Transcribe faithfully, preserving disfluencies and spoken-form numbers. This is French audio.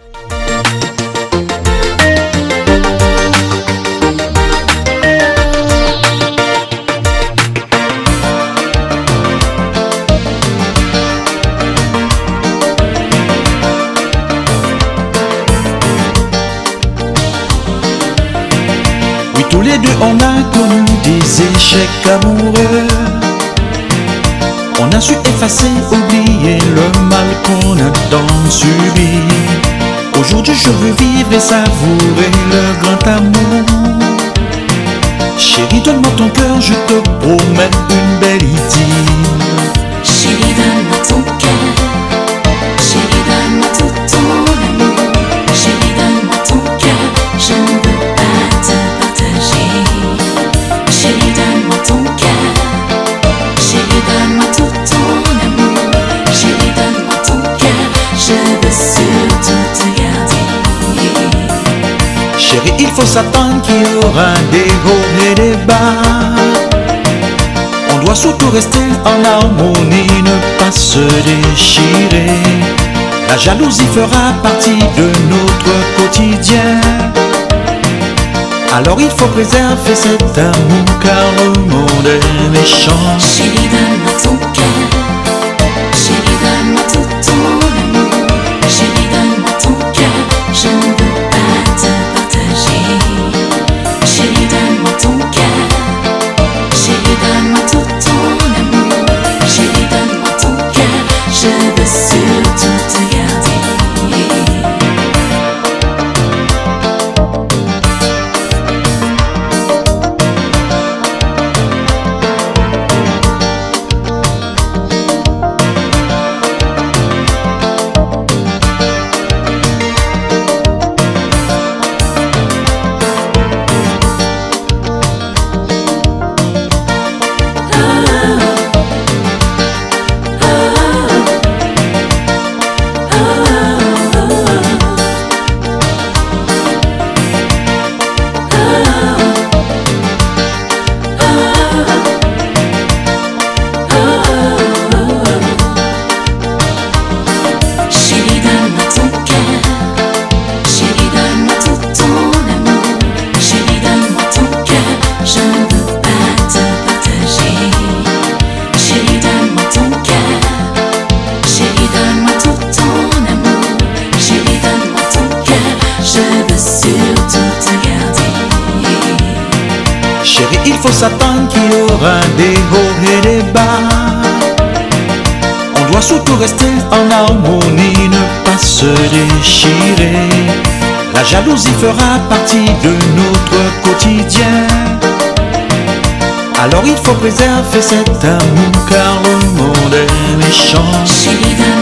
Tous les deux on a connu des échecs amoureux. On a su effacer, oublier le mal qu'on a tant subi. Aujourd'hui je veux vivre et savourer le grand amour. Chérie, donne-moi ton cœur, je te promets une belle idylle. Chérie, donne-moi ton cœur. Chérie, donne-moi tout ton amour. Chérie, donne-moi ton cœur, je ne veux pas te partager. Chérie, donne-moi ton cœur. Chérie, donne-moi tout ton amour. Chérie, donne-moi ton cœur, je veux surtout te garder. Chérie, il faut s'attendre qu'il y aura des hauts et des bas. On doit surtout rester en harmonie, ne pas se déchirer. La jalousie fera partie de notre quotidien. Alors il faut préserver cet amour car le monde est méchant. Chérie, donne-moi ton cœur. Chérie, donne-moi tout ton amour. Chérie, donne-moi ton cœur, je ne veux pas te partager. Chérie, donne-moi ton cœur. Chérie, donne-moi tout ton amour. Chérie, donne-moi ton cœur, je veux surtout te garder. Chérie, il faut s'attendre qu'il y aura des hauts et des bas. On doit surtout rester en harmonie, ne pas se déchirer. La jalousie fera partie de notre quotidien. Alors il faut préserver cet amour car le monde est méchant. Chérie,